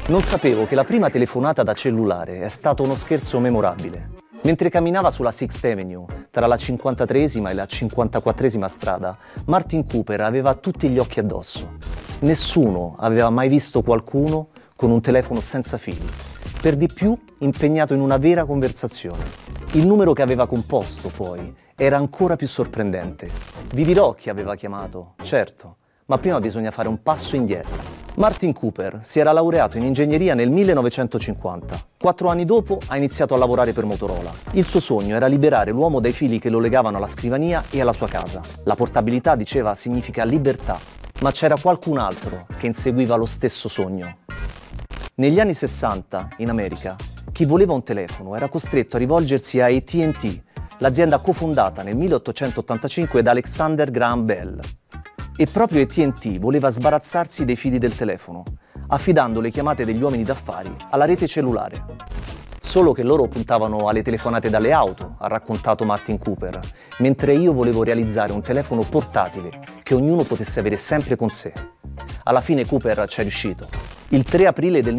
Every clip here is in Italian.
Non sapevo che la prima telefonata da cellulare è stato uno scherzo memorabile. Mentre camminava sulla Sixth Avenue, tra la 53esima e la 54esima strada, Martin Cooper aveva tutti gli occhi addosso. Nessuno aveva mai visto qualcuno con un telefono senza fili, per di più impegnato in una vera conversazione. Il numero che aveva composto, poi, era ancora più sorprendente. Vi dirò chi aveva chiamato, certo, ma prima bisogna fare un passo indietro. Martin Cooper si era laureato in ingegneria nel 1950. 4 anni dopo ha iniziato a lavorare per Motorola. Il suo sogno era liberare l'uomo dai fili che lo legavano alla scrivania e alla sua casa. La portabilità, diceva, significa libertà, ma c'era qualcun altro che inseguiva lo stesso sogno. Negli anni 60, in America, chi voleva un telefono era costretto a rivolgersi a AT&T, l'azienda cofondata nel 1885 da Alexander Graham Bell. E proprio AT&T voleva sbarazzarsi dei fili del telefono, affidando le chiamate degli uomini d'affari alla rete cellulare. Solo che loro puntavano alle telefonate dalle auto, ha raccontato Martin Cooper, mentre io volevo realizzare un telefono portatile che ognuno potesse avere sempre con sé. Alla fine Cooper ci è riuscito. Il 3 aprile del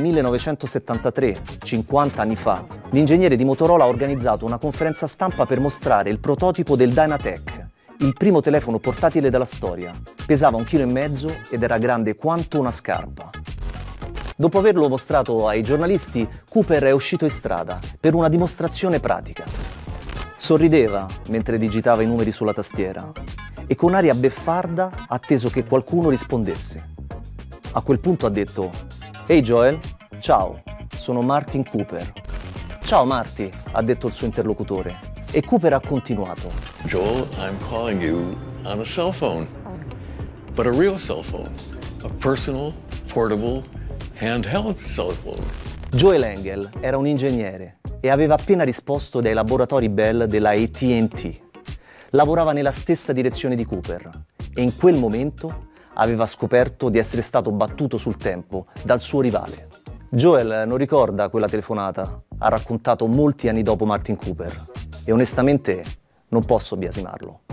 1973, 50 anni fa, l'ingegnere di Motorola ha organizzato una conferenza stampa per mostrare il prototipo del Dynatec, il primo telefono portatile della storia. Pesava 1,5 kg ed era grande quanto una scarpa. Dopo averlo mostrato ai giornalisti, Cooper è uscito in strada per una dimostrazione pratica. Sorrideva mentre digitava i numeri sulla tastiera e con aria beffarda ha atteso che qualcuno rispondesse. A quel punto ha detto: «Ehi Joel, ciao, sono Martin Cooper». «Ciao Marty», ha detto il suo interlocutore. E Cooper ha continuato: Joel, I'm calling you on a cell phone, but a real cell phone, a personal, portable, handheld cell phone. Joel Engel era un ingegnere e aveva appena risposto dai laboratori Bell della AT&T. Lavorava nella stessa direzione di Cooper e in quel momento aveva scoperto di essere stato battuto sul tempo dal suo rivale. Joel non ricorda quella telefonata, ha raccontato molti anni dopo Martin Cooper, e onestamente non posso biasimarlo.